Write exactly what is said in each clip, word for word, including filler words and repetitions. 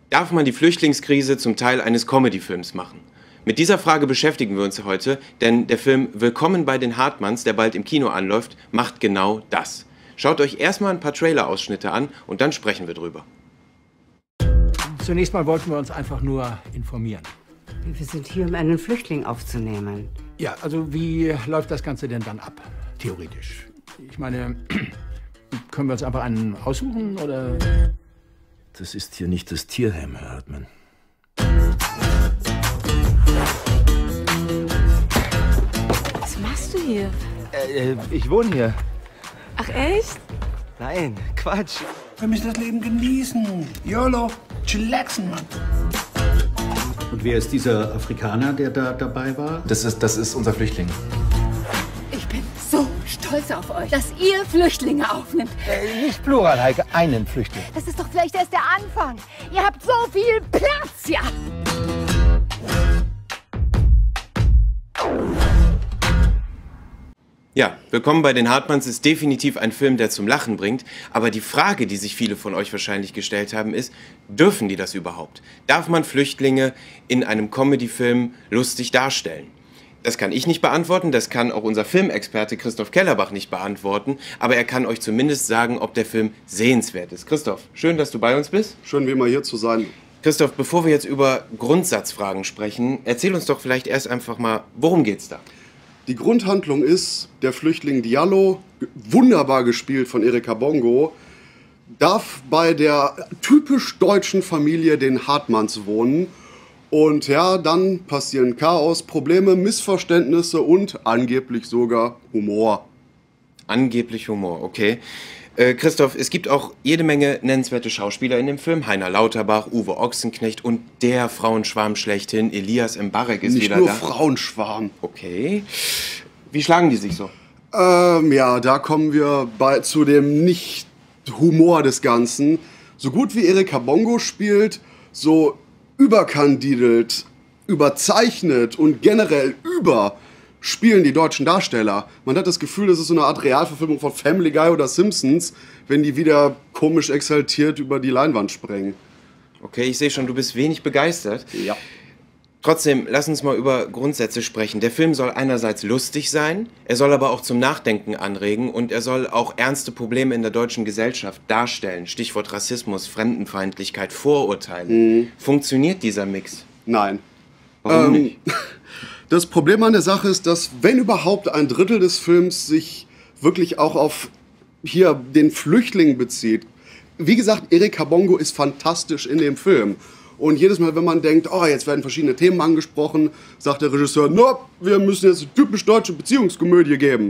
Darf man die Flüchtlingskrise zum Teil eines Comedy-Films machen? Mit dieser Frage beschäftigen wir uns heute, denn der Film Willkommen bei den Hartmanns, der bald im Kino anläuft, macht genau das. Schaut euch erstmal ein paar Trailer-Ausschnitte an und dann sprechen wir drüber. Zunächst mal wollten wir uns einfach nur informieren. Wir sind hier, um einen Flüchtling aufzunehmen. Ja, also wie läuft das Ganze denn dann ab, theoretisch? Ich meine, können wir uns einfach einen aussuchen, oder? Das ist hier nicht das Tierheim, Herr Hartmann. Was machst du hier? Äh, ich wohne hier. Ach echt? Nein, Quatsch. Wir müssen das Leben genießen. YOLO, chillaxen, Mann. Und wer ist dieser Afrikaner, der da dabei war? Das ist, das ist unser Flüchtling. Ich bin so stolz auf euch, dass ihr Flüchtlinge aufnimmt. Äh, nicht plural, Heike, einen Flüchtling. Das ist doch vielleicht erst der Anfang. Ihr habt so viel Platz, ja. Ja, Willkommen bei den Hartmanns ist definitiv ein Film, der zum Lachen bringt. Aber die Frage, die sich viele von euch wahrscheinlich gestellt haben, ist, dürfen die das überhaupt? Darf man Flüchtlinge in einem Comedy-Film lustig darstellen? Das kann ich nicht beantworten, das kann auch unser Filmexperte Christoph Kellerbach nicht beantworten. Aber er kann euch zumindest sagen, ob der Film sehenswert ist. Christoph, schön, dass du bei uns bist. Schön, wie immer hier zu sein. Christoph, bevor wir jetzt über Grundsatzfragen sprechen, erzähl uns doch vielleicht erst einfach mal, worum geht's da? Die Grundhandlung ist, der Flüchtling Diallo, wunderbar gespielt von Erika Bongo, darf bei der typisch deutschen Familie den Hartmanns wohnen. Und ja, dann passieren Chaos, Probleme, Missverständnisse und angeblich sogar Humor. Angeblich Humor, okay. Äh, Christoph, es gibt auch jede Menge nennenswerte Schauspieler in dem Film. Heiner Lauterbach, Uwe Ochsenknecht und der Frauenschwarm schlechthin, Elias Mbarek ist Nicht wieder nur da. Frauenschwarm. Okay. Wie schlagen die sich so? Ähm, ja, da kommen wir bei, zu dem Nicht-Humor des Ganzen. So gut wie Erika Bongo spielt, so überkandidelt, überzeichnet und generell über spielen die deutschen Darsteller. Man hat das Gefühl, das ist so eine Art Realverfilmung von Family Guy oder Simpsons, wenn die wieder komisch exaltiert über die Leinwand springen. Okay, ich sehe schon, du bist wenig begeistert. Ja. Trotzdem, lass uns mal über Grundsätze sprechen. Der Film soll einerseits lustig sein, er soll aber auch zum Nachdenken anregen und er soll auch ernste Probleme in der deutschen Gesellschaft darstellen. Stichwort Rassismus, Fremdenfeindlichkeit, Vorurteile. Mhm. Funktioniert dieser Mix? Nein. Warum ähm, nicht? Das Problem an der Sache ist, dass wenn überhaupt ein Drittel des Films sich wirklich auch auf hier den Flüchtling bezieht. Wie gesagt, Erika Bongo ist fantastisch in dem Film. Und jedes Mal, wenn man denkt, oh, jetzt werden verschiedene Themen angesprochen, sagt der Regisseur, no, wir müssen jetzt eine typisch deutsche Beziehungskomödie geben.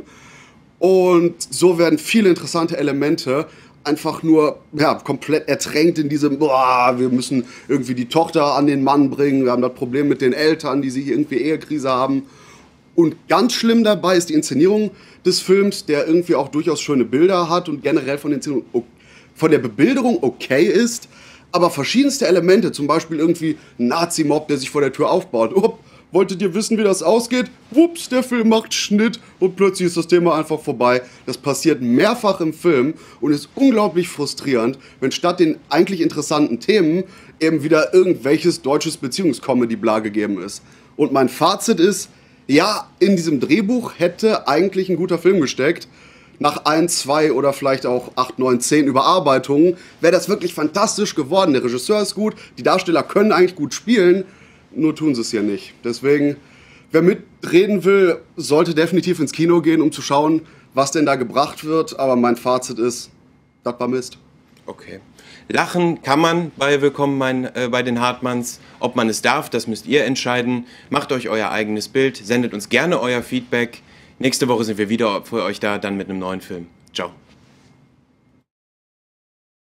Und so werden viele interessante Elemente einfach nur ja, komplett ertränkt in diesem, boah, wir müssen irgendwie die Tochter an den Mann bringen, wir haben das Problem mit den Eltern, die sich irgendwie Ehekrise haben. Und ganz schlimm dabei ist die Inszenierung des Films, der irgendwie auch durchaus schöne Bilder hat und generell von, den Inszenierung, von der Bebilderung okay ist, aber verschiedenste Elemente, zum Beispiel irgendwie ein Nazi-Mob, der sich vor der Tür aufbaut. Oh, wolltet ihr wissen, wie das ausgeht? Wups, der Film macht Schnitt und plötzlich ist das Thema einfach vorbei. Das passiert mehrfach im Film und ist unglaublich frustrierend, wenn statt den eigentlich interessanten Themen eben wieder irgendwelches deutsches Beziehungscomedy-Bla gegeben ist. Und mein Fazit ist, ja, in diesem Drehbuch hätte eigentlich ein guter Film gesteckt. Nach ein, zwei oder vielleicht auch acht, neun, zehn Überarbeitungen wäre das wirklich fantastisch geworden. Der Regisseur ist gut, die Darsteller können eigentlich gut spielen, nur tun sie es ja nicht. Deswegen, wer mitreden will, sollte definitiv ins Kino gehen, um zu schauen, was denn da gebracht wird. Aber mein Fazit ist, das war Mist. Okay. Lachen kann man bei Willkommen mein, äh, bei den Hartmanns. Ob man es darf, das müsst ihr entscheiden. Macht euch euer eigenes Bild, sendet uns gerne euer Feedback. Nächste Woche sind wir wieder für euch da, dann mit einem neuen Film. Ciao.